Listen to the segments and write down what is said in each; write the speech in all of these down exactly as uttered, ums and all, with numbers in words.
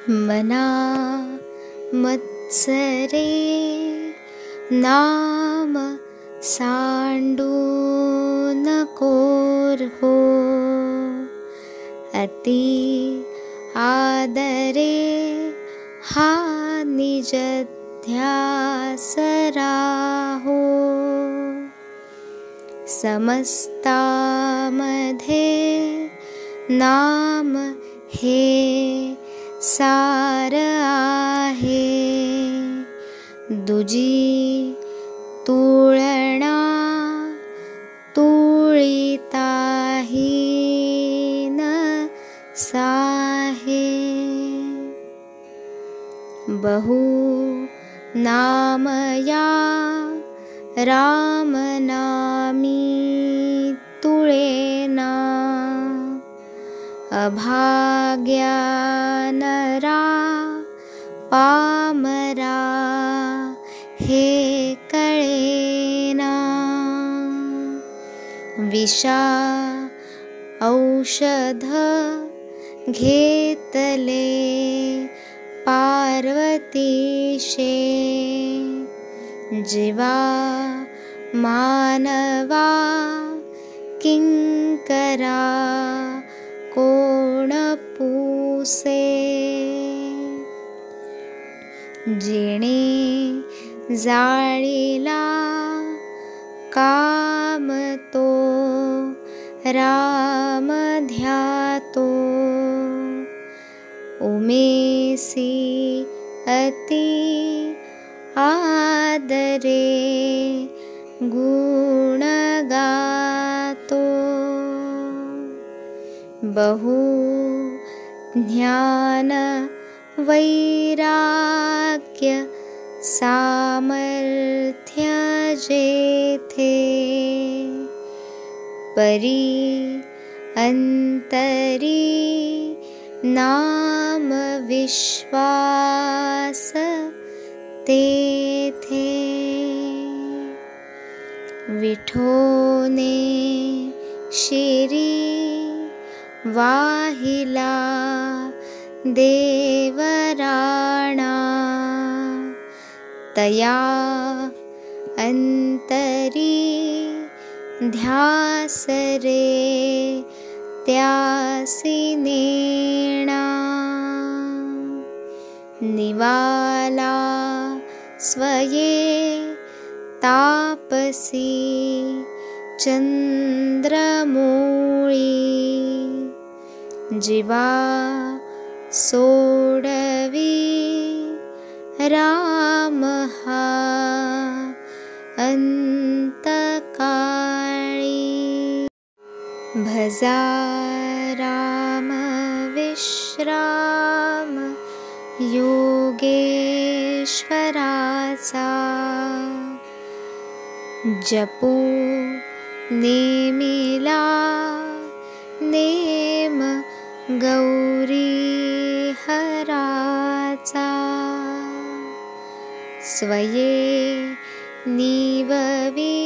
मना मत्सरे नाम सांडू नकोर्हो अति आदरे हा निजध्यासराहो समस्तामध्ये नाम हे सार आहे दुजी तुलना तुळिताही न साहे बहु नामया राम नामी तुळेना अभाग्या नरा पामरा हे कळेना विषा औषध घेतले पार्वतीशे जीवा मानवा किंकरा कोण पूसे जेणे जाळीला काम तो राम ध्यातो उमेसी अति आदरे गुण गातो बहु ज्ञान वैराग्य सामर्थ्य जेथे परी अंतरी नाम विश्वास तेथे विठोने शिरी वाहिला देवराणा तया अंतरी ध्यास रे त्यासी नेणा निवाला स्वये तापसी चंद्रमूळी जीवा सोडवी राम हा अंतकाळी भजा राम विश्राम योगेश्वराचा जपू नेमिला नेम गौरी हराचा स्वये निववी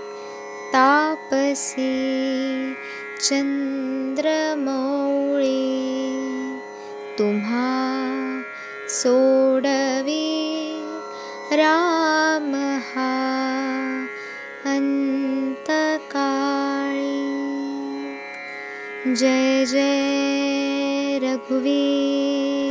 तापसी चंद्रमौळी तुम्हा सोडवी राम हा अंतकाळी जय जय रघुवीर